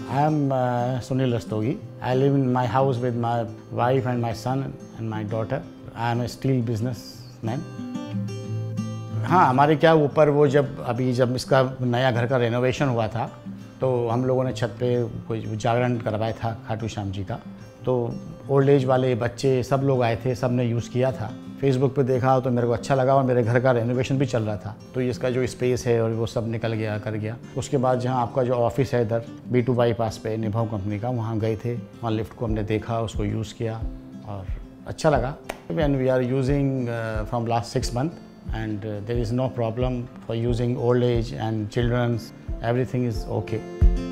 I am Sunil Rastogi. I live in my house with my wife and my son and my daughter. I am a steel businessman. हाँ, हमारे क्या ऊपर वो जब इसका नया घर का रेनोवेशन हुआ था तो हम लोगों ने छत पे कोई जागरण करवाया था खाटू श्याम जी का। तो ओल्ड एज वाले बच्चे सब लोग आए थे, सब ने यूज़ किया था। फेसबुक पे देखा तो मेरे को अच्छा लगा और मेरे घर का रेनोवेशन भी चल रहा था, तो इसका जो स्पेस है और वो सब निकल गया कर गया। उसके बाद जहाँ आपका जो ऑफिस है इधर B2 बाईपास पे निभाव कंपनी का, वहाँ गए थे, वहाँ लिफ्ट को हमने देखा, उसको यूज़ किया और अच्छा लगा। And we are using from last 6 months and there is no problem for using old age and children's, everything is okay।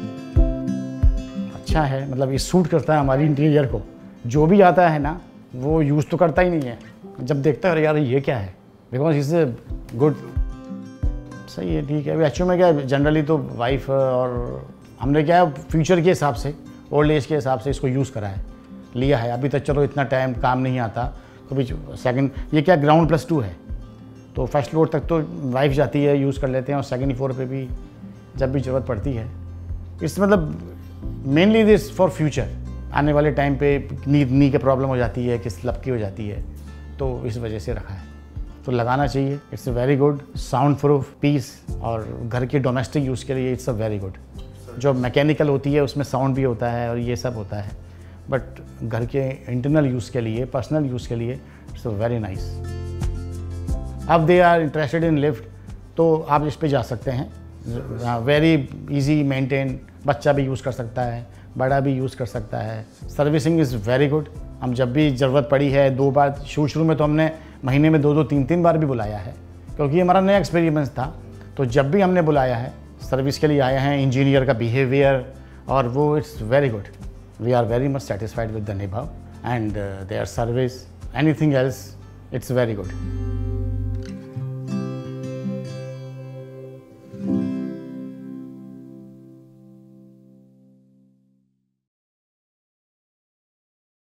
अच्छा है, मतलब ये सूट करता है हमारी इंटीरियर को। जो भी आता है ना वो यूज़ तो करता ही नहीं है, जब देखता है यार ये क्या है, बिकॉज इज़ गुड। सही है, ठीक है। एक्चुअली में क्या जनरली तो वाइफ और हमने क्या फ्यूचर के हिसाब से, ओल्ड एज के हिसाब से इसको यूज़ करा है, लिया है। अभी तक चलो इतना टाइम काम नहीं आता, तो भी सेकंड, ये क्या ग्राउंड +2 है, तो फर्स्ट फ्लोर तक तो वाइफ जाती है, यूज़ कर लेते हैं, और सेकंड फ्लोर पे भी जब भी ज़रूरत पड़ती है। इस मतलब मेनली दिस फॉर फ्यूचर, आने वाले टाइम पे नी की प्रॉब्लम हो जाती है, किस लब की हो जाती है, तो इस वजह से रखा है। तो लगाना चाहिए, it's a very good, sound proof piece, और घर के डोमेस्टिक यूज़ के लिए इट्स अ वेरी गुड। जो मैकेनिकल होती है उसमें साउंड भी होता है और ये सब होता है, बट घर के इंटरनल यूज़ के लिए, पर्सनल यूज़ के लिए इट्स अ वेरी नाइस। अब they are interested in lift, तो आप इस पे जा सकते हैं। वेरी इजी मेंटेन, बच्चा भी यूज़ कर सकता है, बड़ा भी यूज़ कर सकता है। Servicing is very good. हम जब भी ज़रूरत पड़ी है, 2 बार, शुरू में तो हमने महीने में 2-2, 3-3 बार भी बुलाया है, क्योंकि हमारा नया एक्सपीरियंस था। तो जब भी हमने बुलाया है सर्विस के लिए आए हैं, इंजीनियर का बिहेवियर और वो it's very good. We are very much satisfied with the निभाव and their service, anything else, it's very good.